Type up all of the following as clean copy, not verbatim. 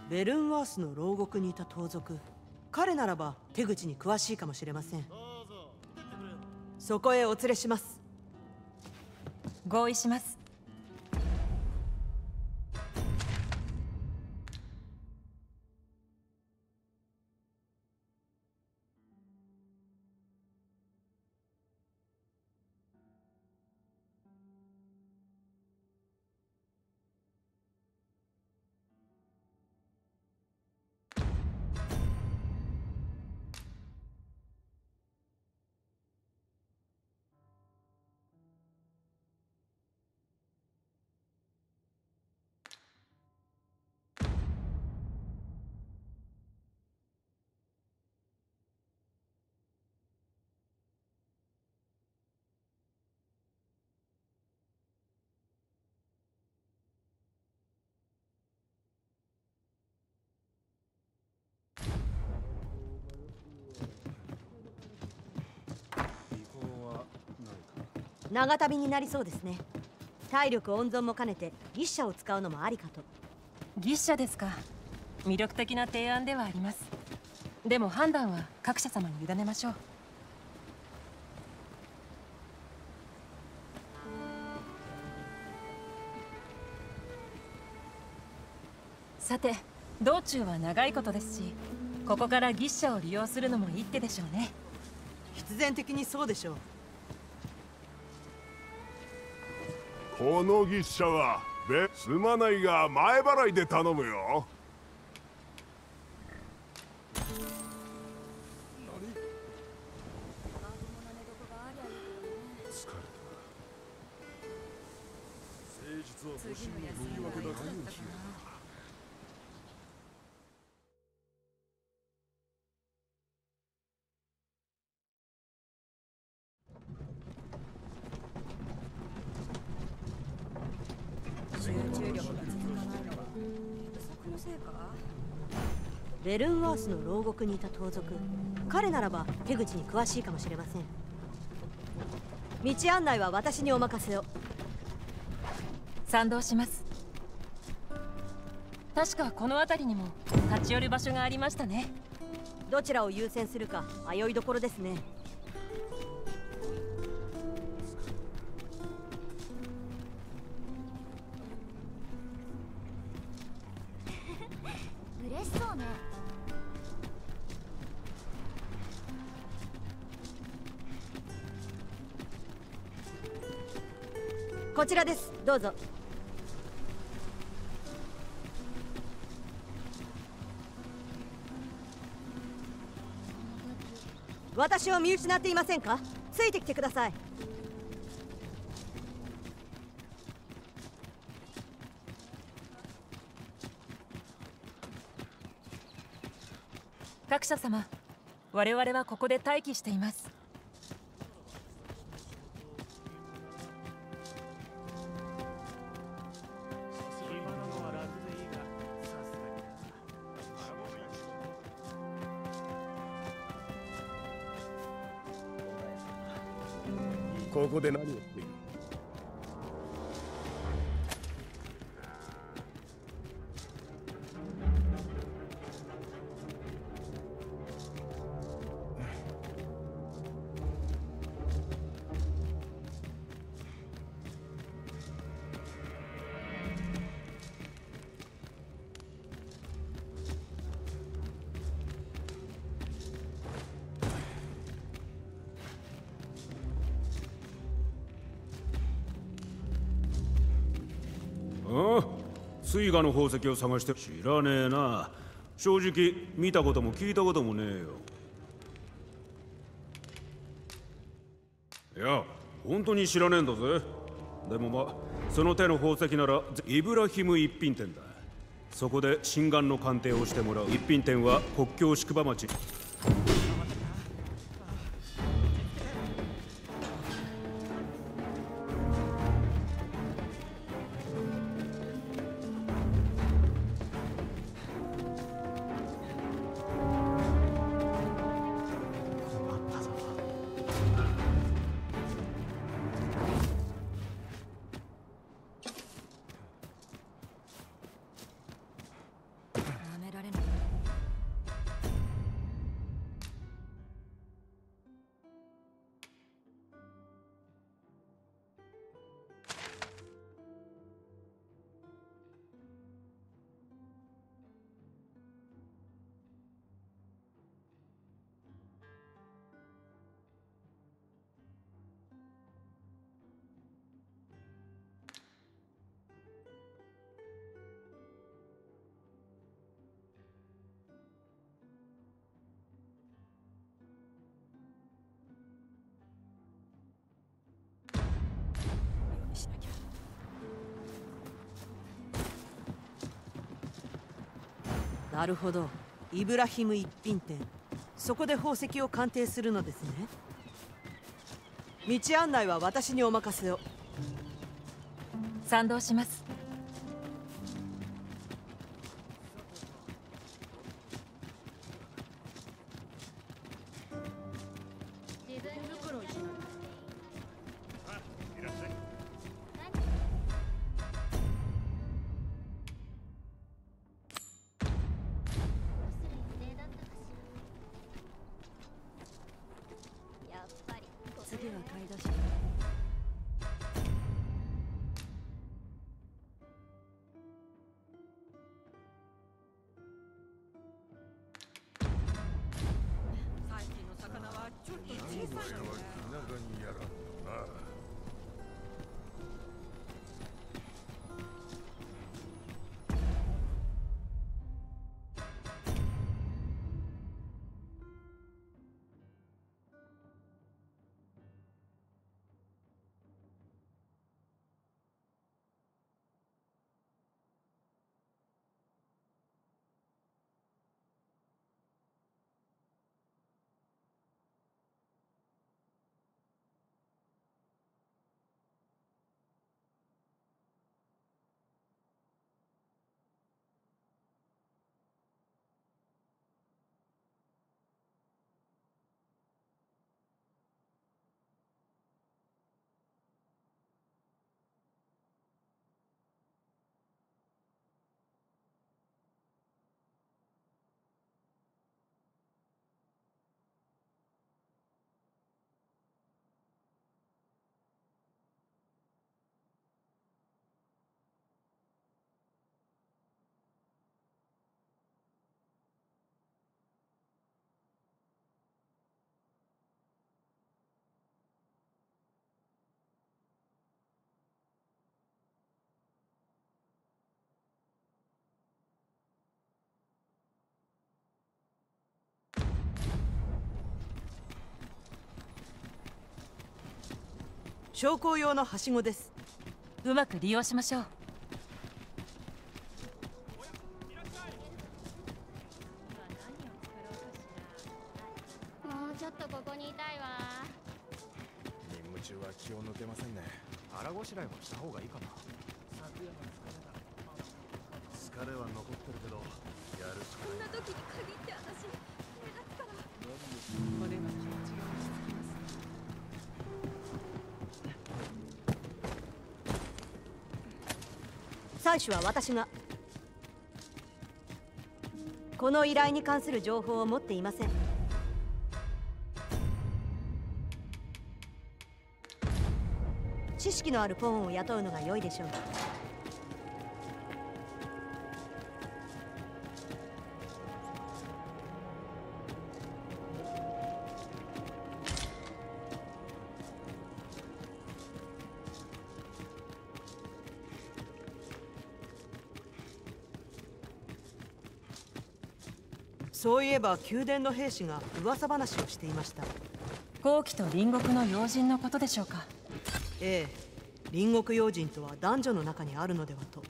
ベルンワースの牢獄にいた盗賊。彼ならば手口に詳しいかもしれません。そこへお連れします。 合意します。 長旅になりそうですね。体力温存も兼ねて牛車を使うのもありかと。 牛車ですか。魅力的な提案ではあります。でも判断は各社様に委ねましょう。さて、道中は長いことですし、ここから牛車を利用するのも一手でしょうね。 必然的にそうでしょう。 この牛車はすまないが前払いで頼むよ。 ベルンワースの牢獄にいた盗賊。彼ならば手口に詳しいかもしれません。道案内は私にお任せを。 賛同します。確かこの辺りにも立ち寄る場所がありましたね。 どちらを優先するか迷いどころですね。 嬉しそうね。 こちらです。どうぞ。私を見失っていませんか？ついてきてください。 各社様、我々はここで待機しています。 ここで何をしている？ 水河の宝石を探して知らねえな。正直見たことも聞いたこともねえよ。いや本当に知らねえんだぜ。でもまあその手の宝石ならイブラヒム一品店だ。そこで心眼の鑑定をしてもらう。一品店は国境宿場町。 めなるほど。イブラヒム一品店。そこで宝石を鑑定するのですね。道案内は私にお任せを。 賛同します。 次は買い出し。 最近の魚はちょっと小さいのね。昇降用のはしごです。 うまく利用しましょう。 もうちょっとここにいたいわ。 任務中は気を抜けませんね。腹ごしらえもした方がいいかな。疲れは残ってるけどやるしかない。 こんな時に限って私目立つから。 これは気持ちが落ち着きます。 採取は私が。この依頼に関する情報を持っていません。知識のあるポーンを雇うのが良いでしょう。 そういえば宮殿の兵士が噂話をしていました。 後期と隣国の要人のことでしょうか。 ええ、隣国要人とは男女の中にあるのではと。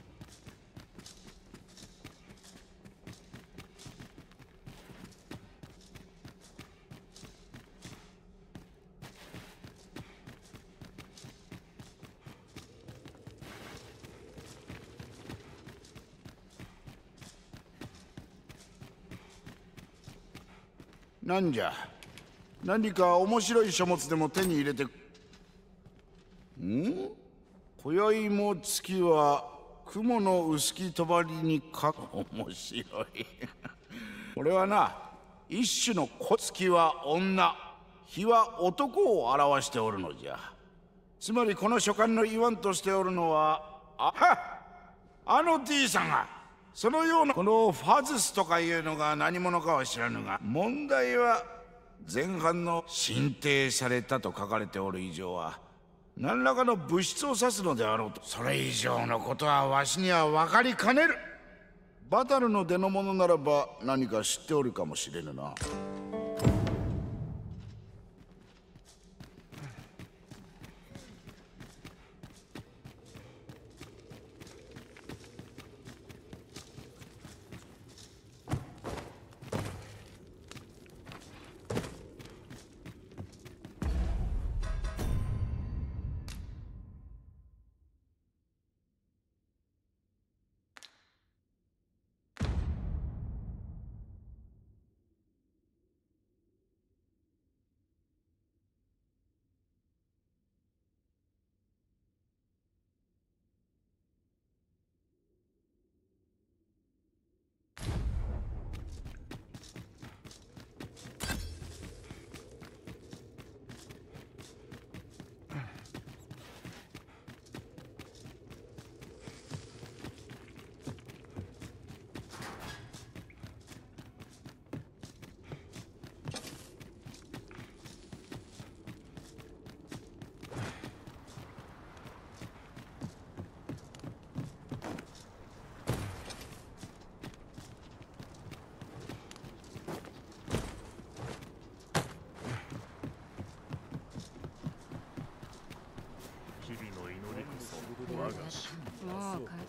なんじゃ、何か面白い書物でも手に入れて。今宵も月は雲の薄き帳にか面白いこれはな、一種の月は女、日は男を表しておるのじゃ。つまりこの書簡の言わんとしておるのは、あの D さんがそのようなこのファズスとかいうのが何者かは知らぬが、問題は前半の進呈されたと書かれておる以上は何らかの物質を指すのであろうと。それ以上のことはわしには分かりかねる。バタルの出の者ならば何か知っておるかもしれぬな。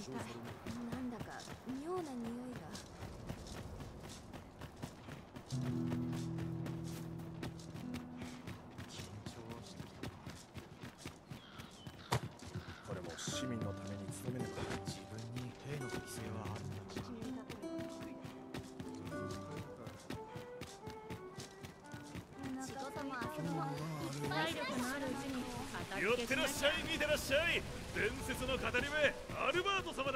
なんだか妙な匂いが。 これも市民のために努めねば。自分に兵の適性はあるんだ。 仕事も遊びも体力のあるうちに寄ってらっしゃい、見てらっしゃい。伝説の語り部アルバート様だ。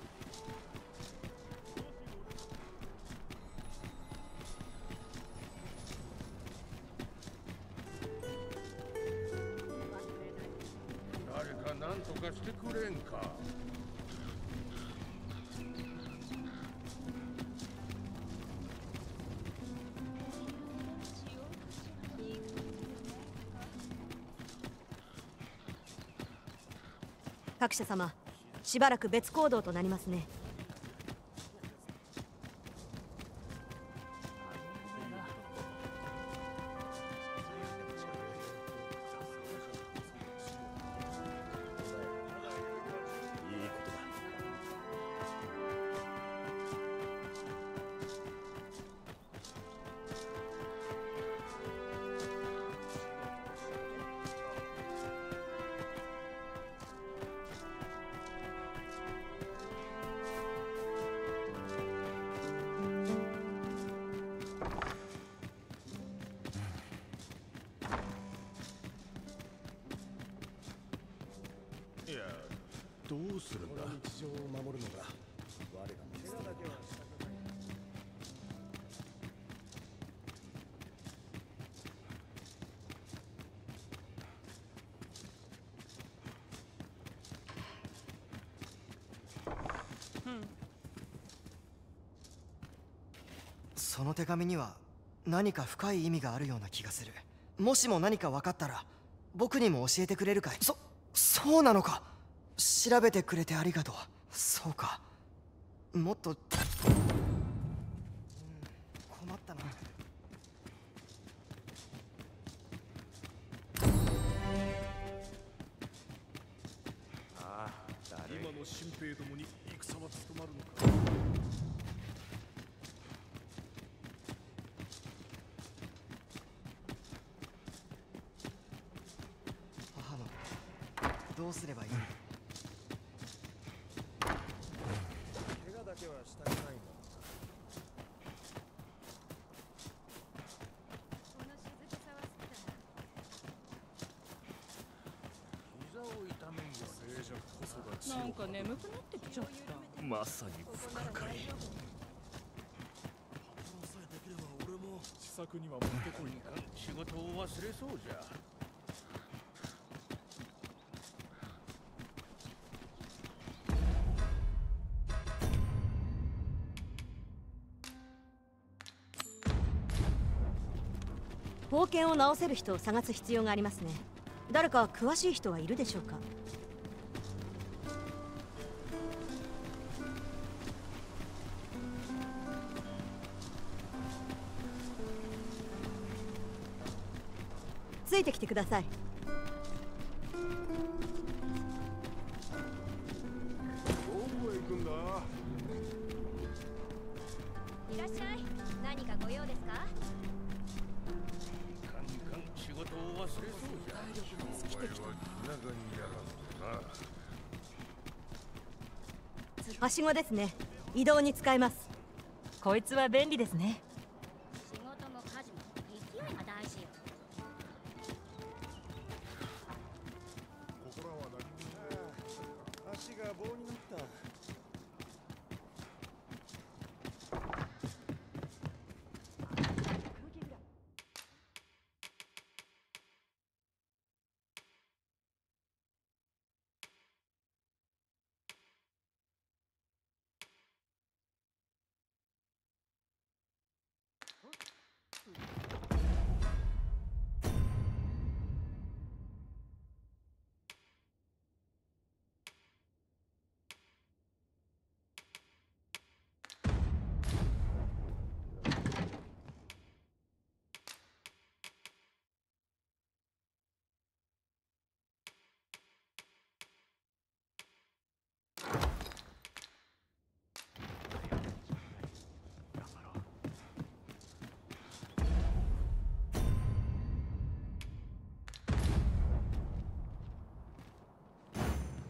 誰か何とかしてくれんか。 各社様、しばらく別行動となりますね。 いいことだ。 いや、どうするんだ。 日常を守るのが我らの務めだ。 その手紙には何か深い意味があるような気がする。もしも何か分かったら僕にも教えてくれるかい？そうなのか。調べてくれてありがとう。そうか、もっと困ったな。 ああ、 今の新兵どもに戦は務まるのか。 母のどうすればいい？ 怪我だけはしたくないんだ。 この静けさは好きだな。 膝を痛めんよ。静寂こそが知なんか眠くなってきちゃった。 まさに不可解。 試作にはもってこい。 仕事を忘れそうじゃ。 宝剣を直せる人を探す必要がありますね。誰か詳しい人はいるでしょうか？ついてきてください。 どこへ行くんだ。 いらっしゃい。何かご用ですか？ 仕事を忘れそうじゃ。お前は気長にやらんとな。 はしごですね。移動に使えます。 こいつは便利ですね。 仕事も家事も勢いが大事よ。 心は何も。 足が棒になった。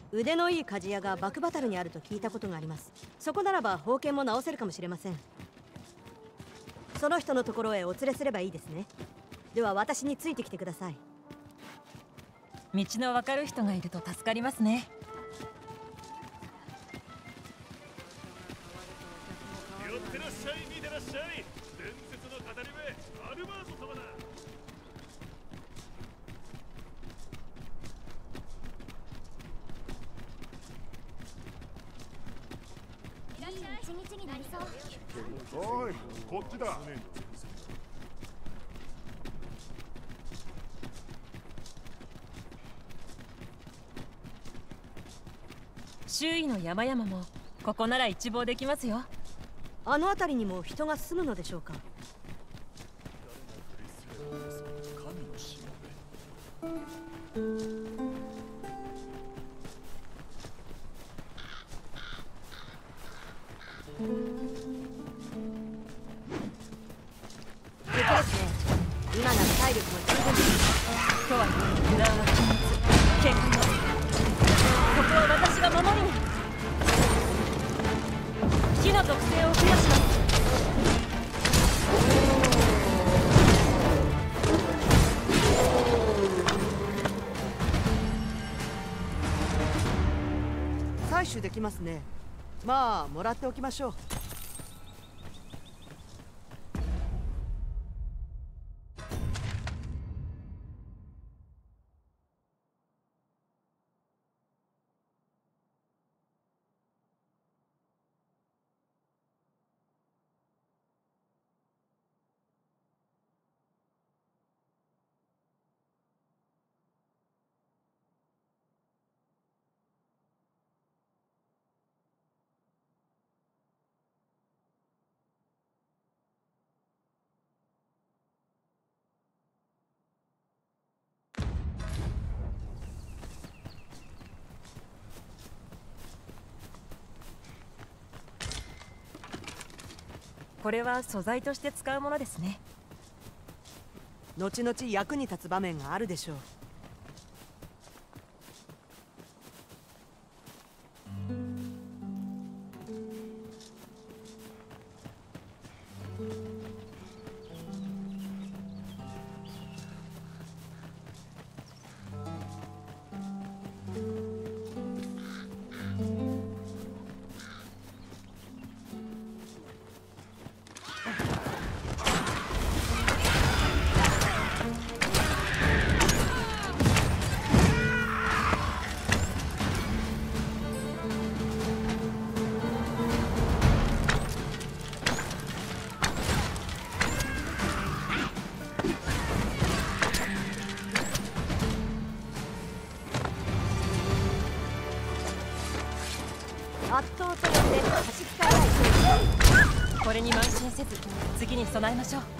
腕のいい鍛冶屋がバクバタルにあると聞いたことがあります。そこならば宝剣も直せるかもしれません。その人のところへお連れすればいいですね。では私についてきてください。 道の分かる人がいると助かりますね。 寄ってらっしゃい、見てらっしゃい。伝説の語り部アルバート様だ。 一日になりそう。 おい、こっちだ。 周囲の山々もここなら一望できますよ。 あの辺りにも人が住むのでしょうか。敵ですね。今なら体力も十分です。 とはいえ油断は禁物、結果もここは私が守りに。火の特性を増やします。 採取できますね。まあもらっておきましょう。 これは素材として使うものですね。 後々役に立つ場面があるでしょう。 圧倒と呼んで差し支えない。 これに慢心せず次に備えましょう。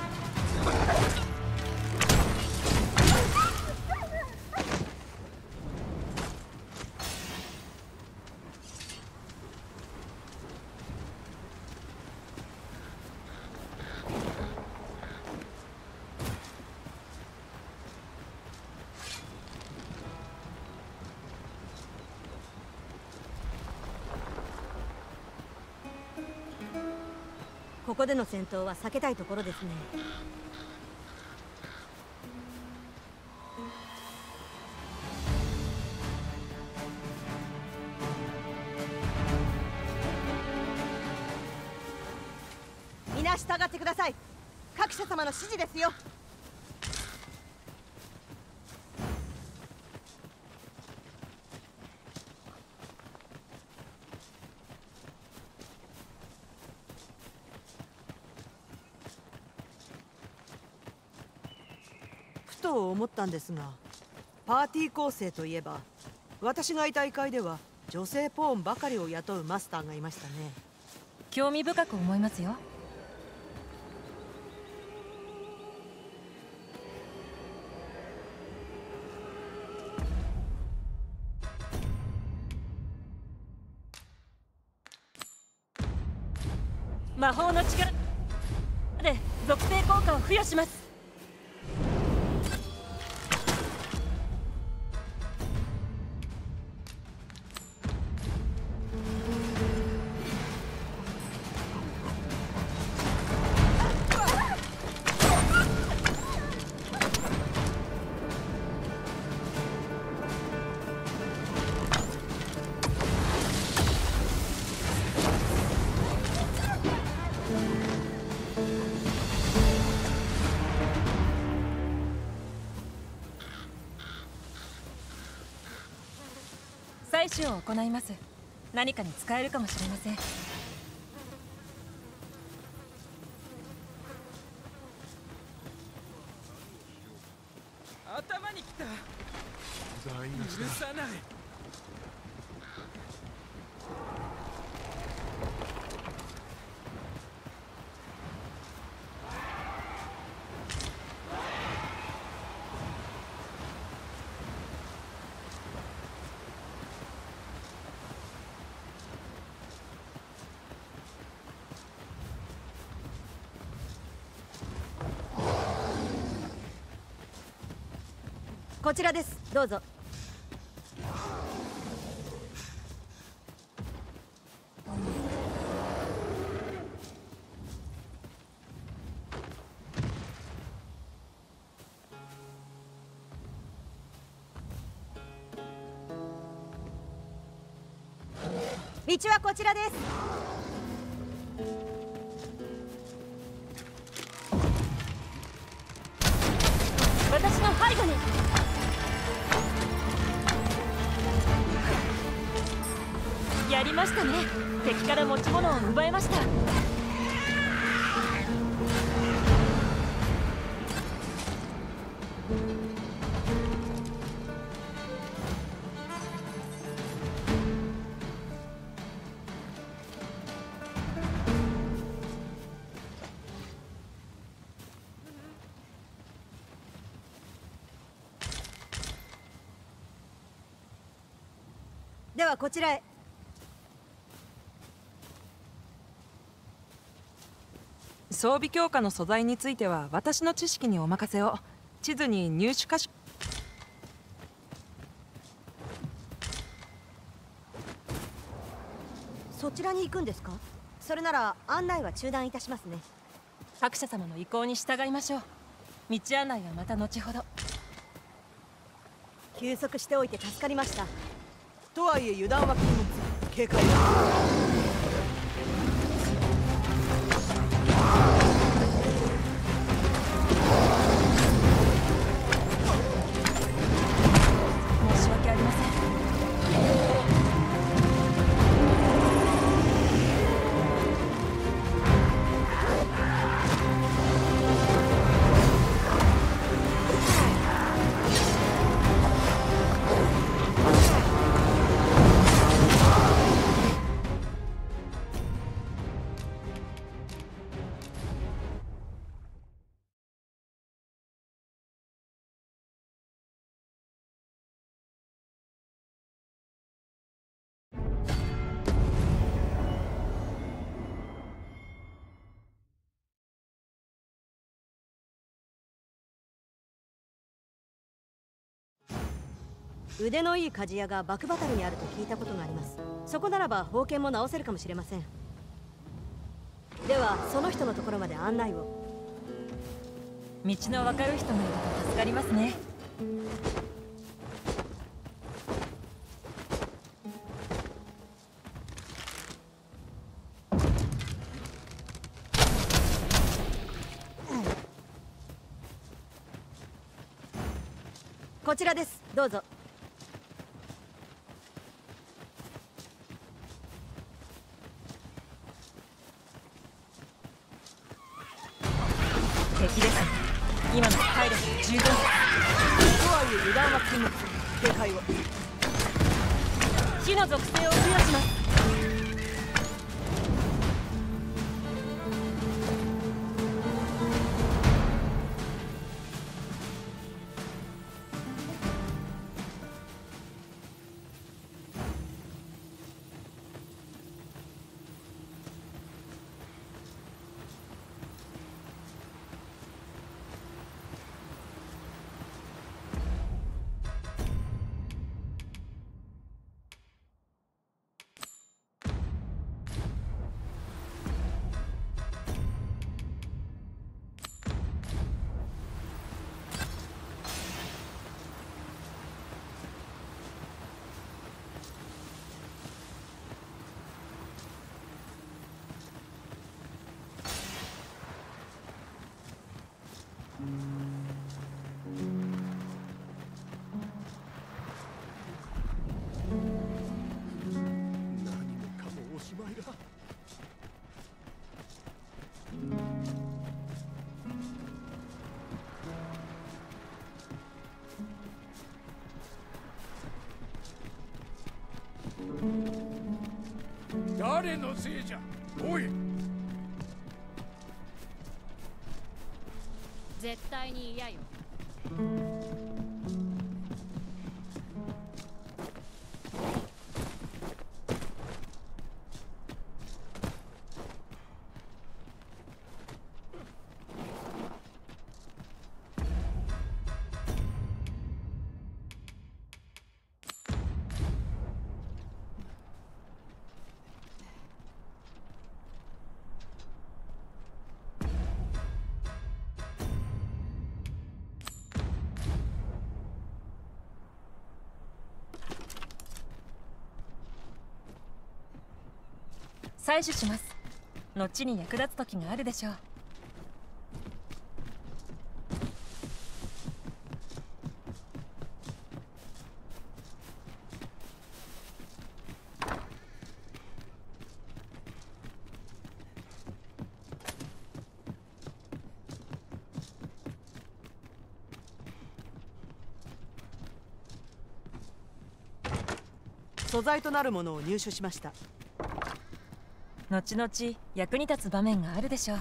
ここでの戦闘は避けたいところですね。皆従ってください。各社様の指示ですよ。 ふと思ったんですが、パーティー構成といえば私がいた大会では女性ポーンばかりを雇うマスターがいましたね。 興味深く思いますよ。魔法の力で属性効果を付与します。 採取を行います。何かに使えるかもしれません。 頭に来た。 台無しだ。 許さない。 こちらです。どうぞ。道はこちらです。 私の背後に。やりましたね。敵から持ち物を奪いました。 ではこちらへ。 装備強化の素材については私の知識にお任せを。地図に入手箇所。 そちらに行くんですか？それなら案内は中断いたしますね。 伯爵様の意向に従いましょう。道案内はまた後ほど。 休息しておいて助かりました。 とはいえ油断は禁物。警戒は。 申し訳ありません。 腕のいい鍛冶屋がバクバタルにあると聞いたことがあります。そこならば宝剣も直せるかもしれません。ではその人のところまで案内を。 道の分かる人がいると助かりますね。 こちらです。どうぞ。 敵ですね。今の体力十分です。 とはいえ油断は禁物。警戒を。 火の属性を付与します。 誰のせいじゃ。おい、 絶対に嫌よ。 採取します。後に役立つ時があるでしょう。 素材となるものを入手しました。 後々役に立つ場面があるでしょう。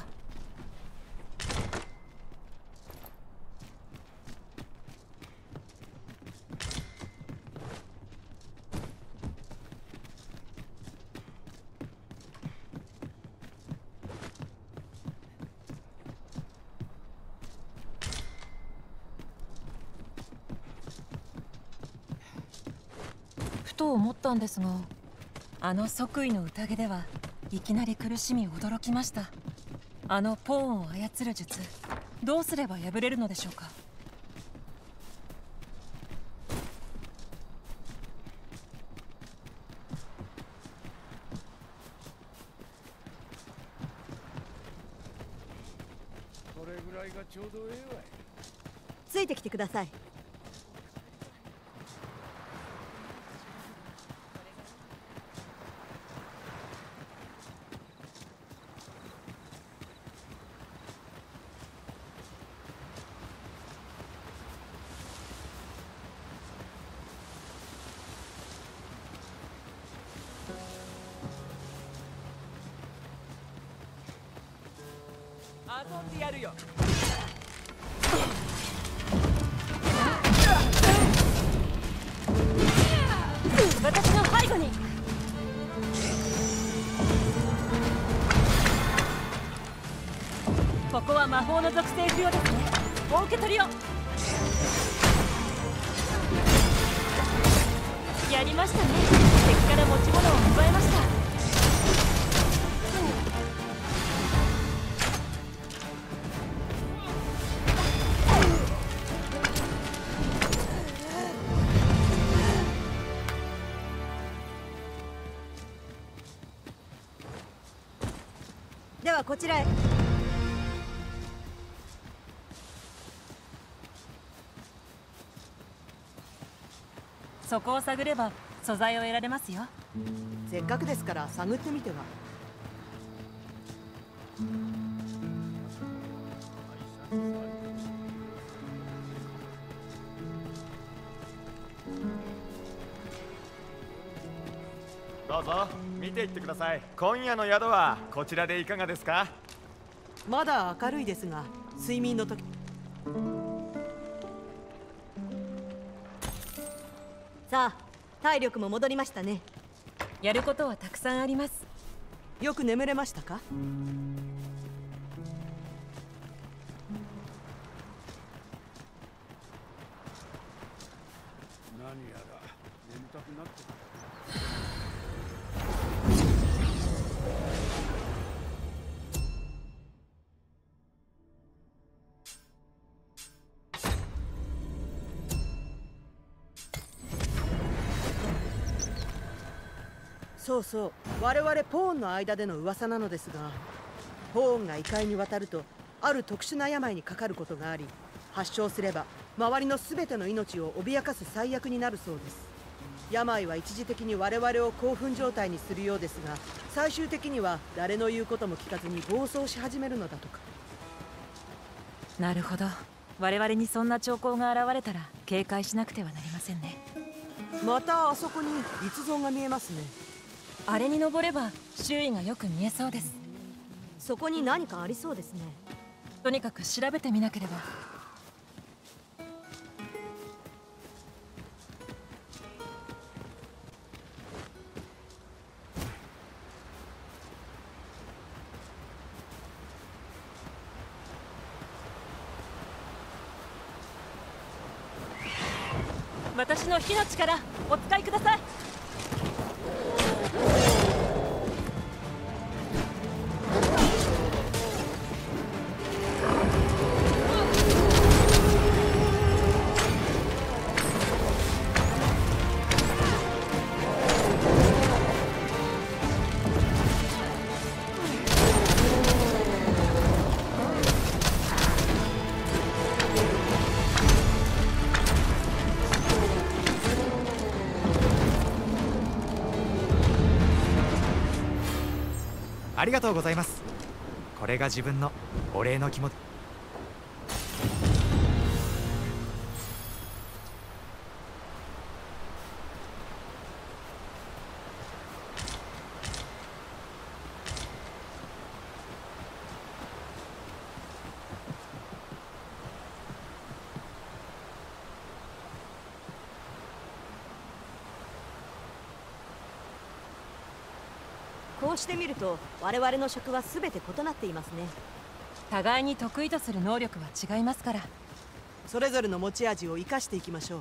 ふと思ったんですが、あの即位の宴ではいきなり苦しみ驚きました。あのポーンを操る術、どうすれば破れるのでしょうか。 これぐらいがちょうどええわい。 ついてきてください。 遊んでやるよ。 私の背後に。ここは魔法の属性不要ですね。お受け取りを。やりましたね。敵から持ち物を奪いました。 ではこちらへ。 そこを探れば素材を得られますよ。 せっかくですから探ってみては。 どうぞ見ていってください。今夜の宿はこちらでいかがですか？ まだ明るいですが、睡眠の時。 さあ、体力も戻りましたね。 やることはたくさんあります。 よく眠れましたか？ 何やら眠たくなってた。 そうそう、我々ポーンの間での噂なのですが、ポーンが異界に渡るとある特殊な病にかかることがあり、発症すれば周りの全ての命を脅かす最悪になるそうです。病は一時的に我々を興奮状態にするようですが、最終的には誰の言うことも聞かずに暴走し始めるのだとか。 なるほど。我々にそんな兆候が現れたら警戒しなくてはなりませんね。 またあそこに立像が見えますね。 あれに登れば周囲がよく見えそうです。 そこに何かありそうですね。 とにかく調べてみなければ。私の火の力お使いください。 ありがとうございます。これが自分のお礼の気持ち。 こうしてみると我々の職は全て異なっていますね。 互いに得意とする能力は違いますから、 それぞれの持ち味を生かしていきましょう。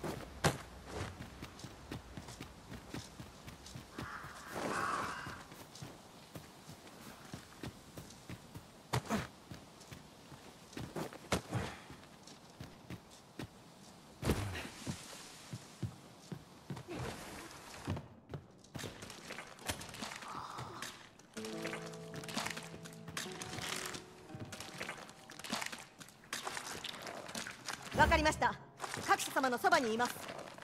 わかりました。各社様のそばにいます。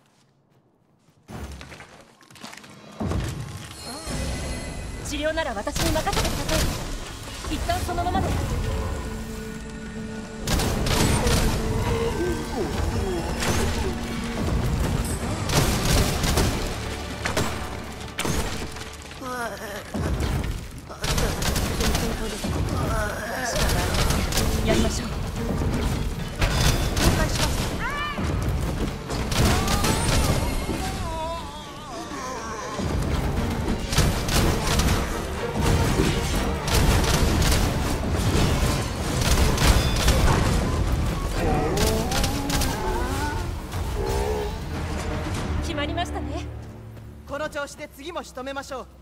治療なら私に任せてください。一旦そのままで。やりましょう。決まりましたね。 この調子で次も仕留めましょう。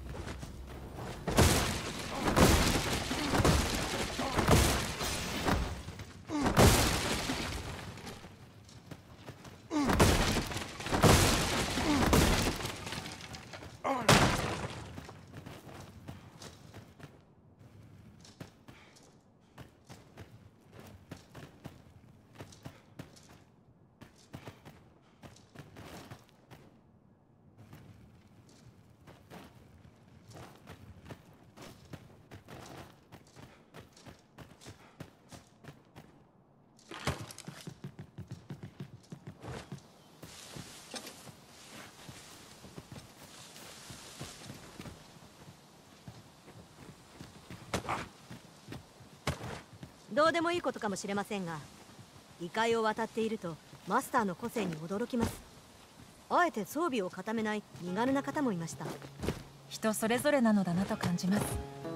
どうでもいいことかもしれませんが、異界を渡っているとマスターの個性に驚きます。あえて装備を固めない身軽な方もいました。 人それぞれなのだなと感じます。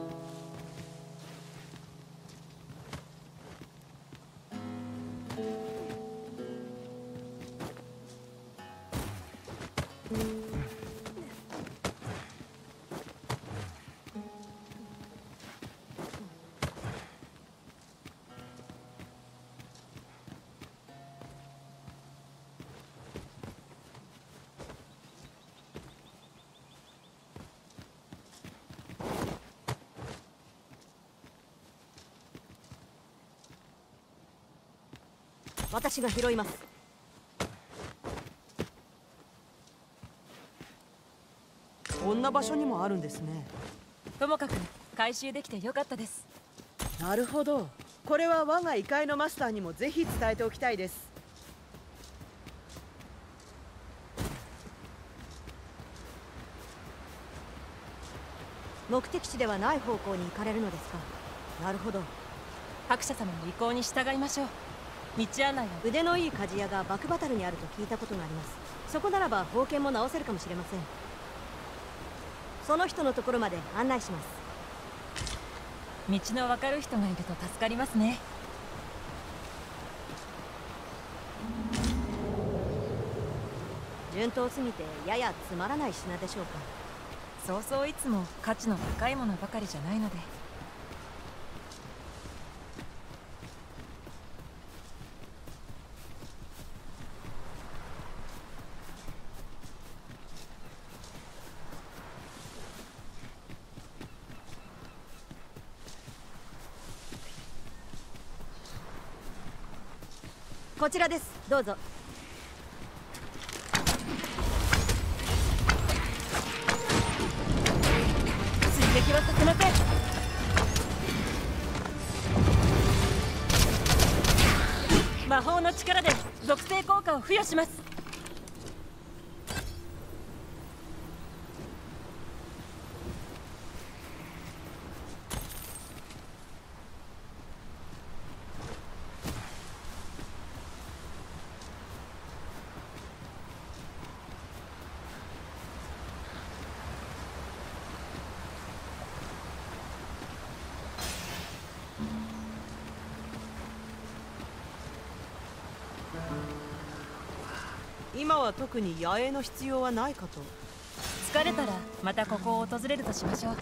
私が拾います。 こんな場所にもあるんですね。 ともかく回収できてよかったです。 なるほど。これは我が異界のマスターにもぜひ伝えておきたいです。 目的地ではない方向に行かれるのですか。なるほど。 伯爵様の意向に従いましょう。道案内を。 腕のいい鍛冶屋がバクバタルにあると聞いたことがあります。そこならば宝剣も直せるかもしれません。その人のところまで案内します。 道の分かる人がいると助かりますね。 順当すぎてややつまらない品でしょうか。 そうそういつも価値の高いものばかりじゃないので。 こちらです。どうぞ。 追撃はさせません。魔法の力で属性効果を付与します。 今は特に野営の必要はないかと。 疲れたらまたここを訪れるとしましょう。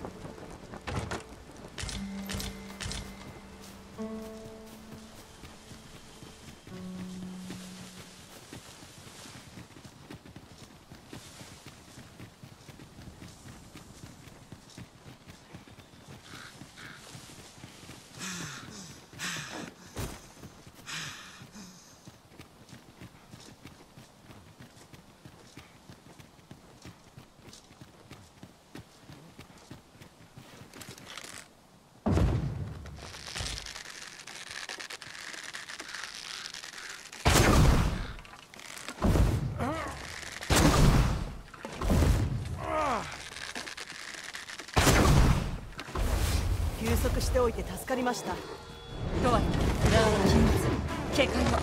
休息しておいて助かりました。 とは裏の秘密、警戒を。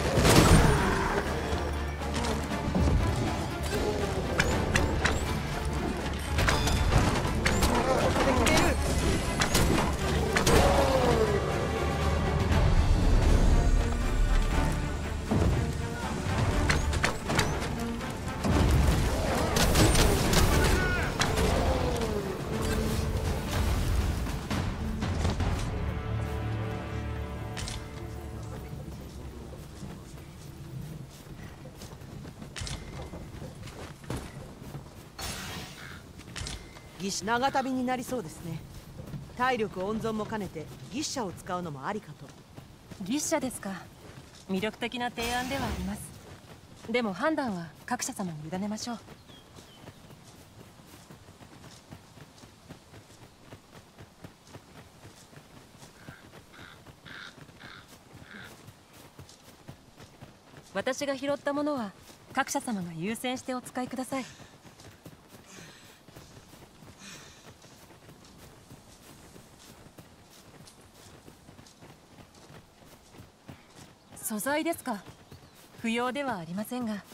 長旅になりそうですね。体力温存も兼ねて牛車を使うのもありかと。 牛車ですか。魅力的な提案ではあります。でも判断は各社様に委ねましょう。私が拾ったものは各社様が優先してお使いください。素材ですか。不要ではありませんが。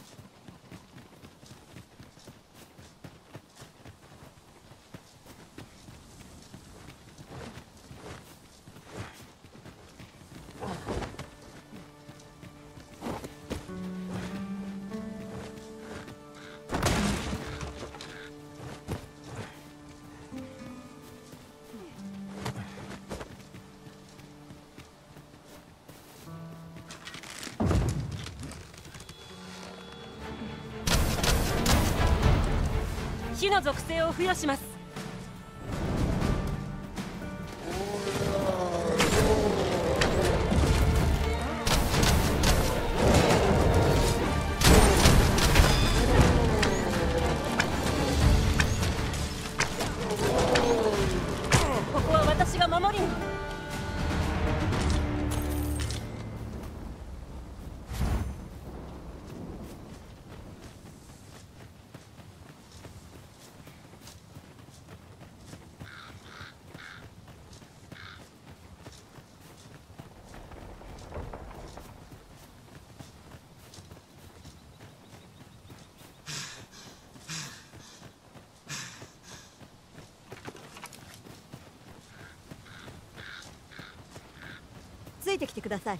火の属性を付与します。ここは私が守りに。 いてきてください。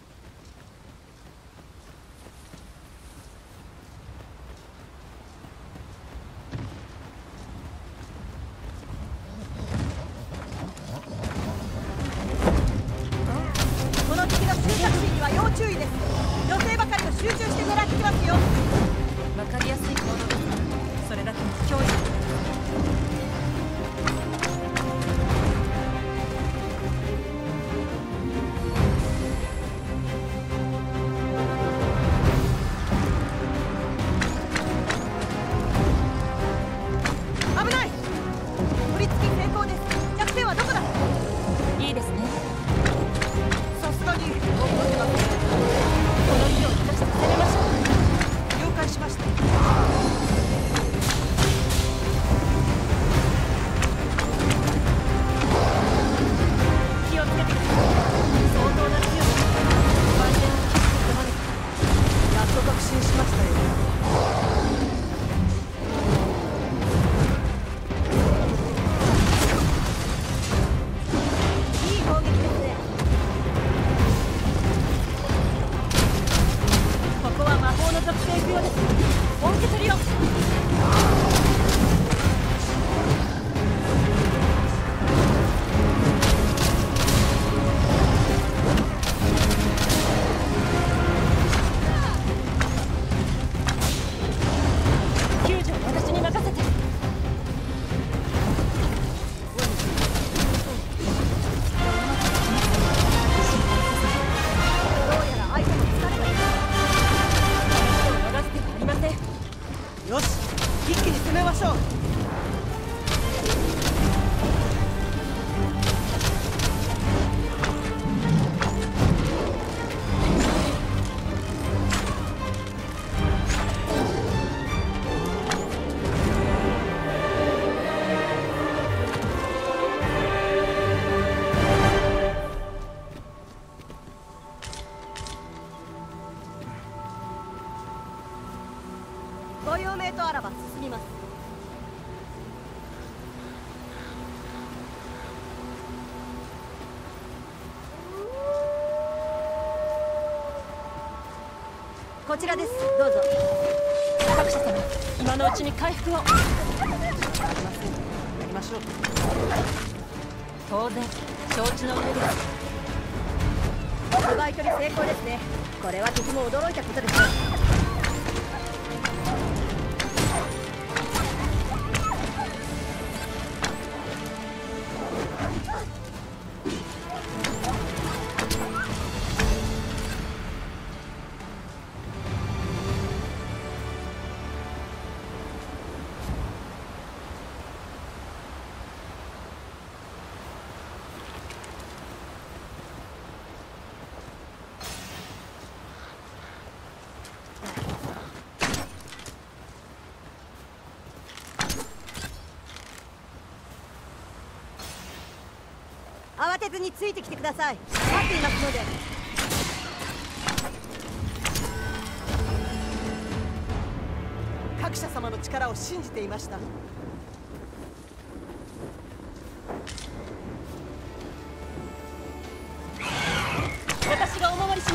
この敵の収穫心には要注意です。女性ばかりを集中して狙ってきますよ。 わかりやすい行動ですが、それだけの脅威になります。 危ない。取り付き成功です。弱点はどこだ。 いいですね。 さすがに怒ってますね。 この火を生かして攻めましょう。 了解しました。 気をつけてください。相当な強さ。万全を期してここまで来た。 やっと確信しましたよ。 いい攻撃ですね。 ここは魔法の属性不要です。本気取りを。救助は私に任せて。 どうやら相手に疲れたよ手を逃す手はありません。 よし、一気に攻めましょう。 ご用命とあらば進みます。こちらです。どうぞ。 各社様、今のうちに回復を。 やりましょう。 当然承知の上です。 奪い取り成功ですね。これは敵も驚いたことですよ。慌てずについてきてください。待っていますので。 各社様の力を信じていました。 私がお守りします。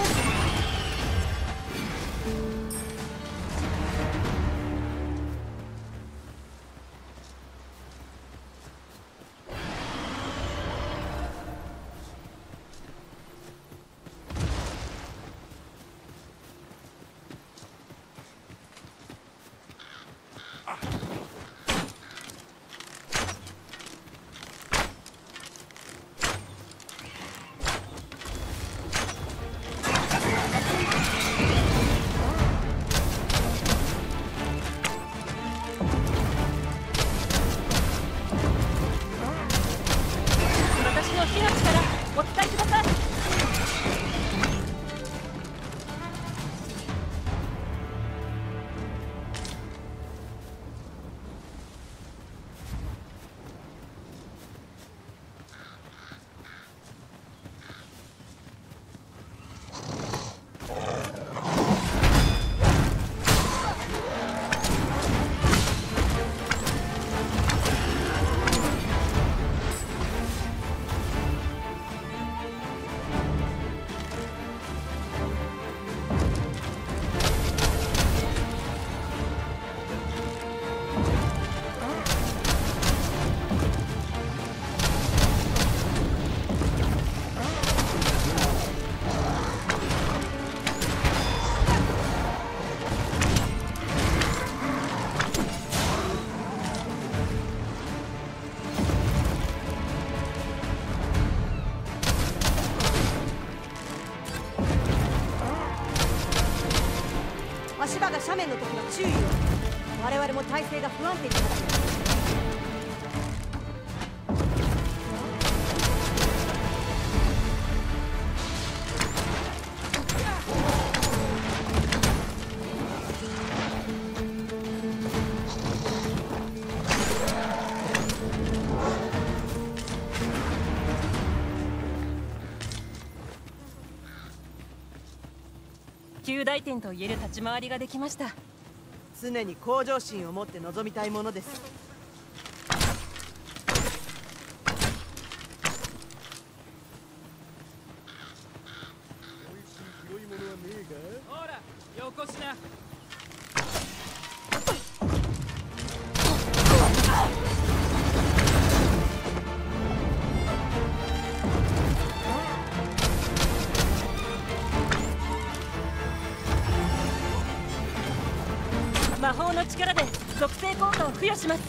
足場が斜面の時は注意を。我々も体勢が不安定になっています。 及第点と言える立ち回りができました。 常に向上心を持って臨みたいものです。 ほら、よこしな。 魔法の力で属性効果を付与します。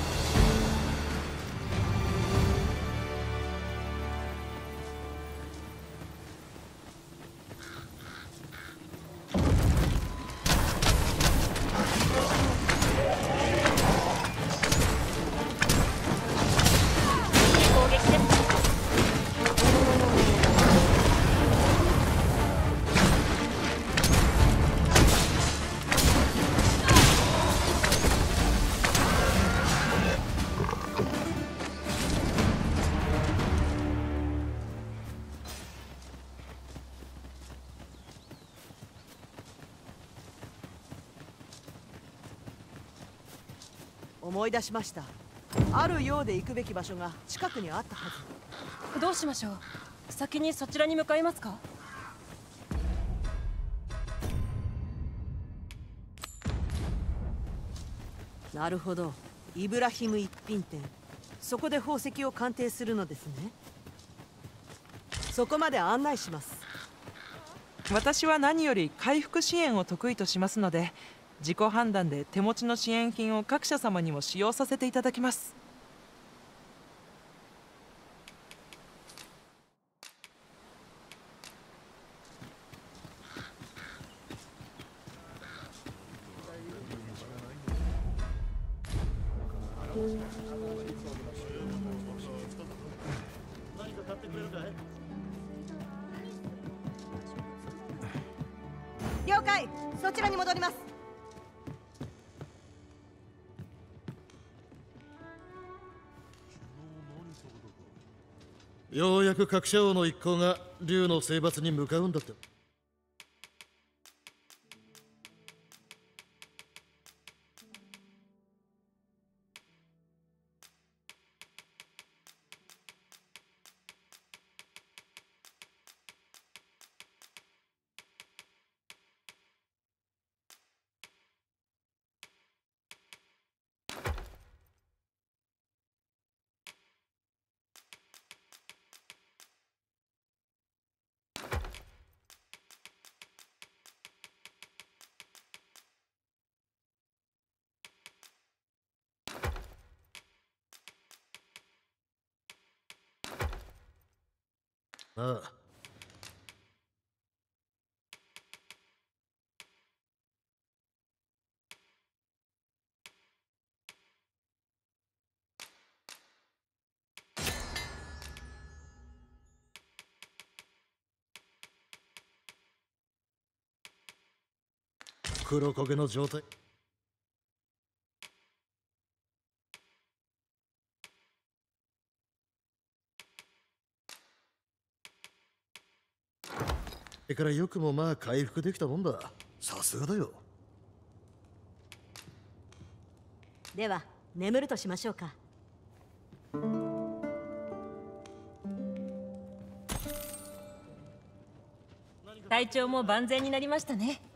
攻撃です。 思い出しました。あるようで行くべき場所が近くにあったはず。 どうしましょう。先にそちらに向かいますか。 なるほど、イブラヒム一品店。そこで宝石を鑑定するのですね。そこまで案内します。 私は何より回復支援を得意としますので、自己判断で手持ちの支援品を各社様にも使用させていただきます。 了解、そちらに戻ります。 ようやく各社王の一行が竜の征伐に向かうんだって。ああ。黒焦げの状態。それからよくもまあ回復できたもんだ。さすがだよ。 では眠るとしましょうか。 体調も万全になりましたね。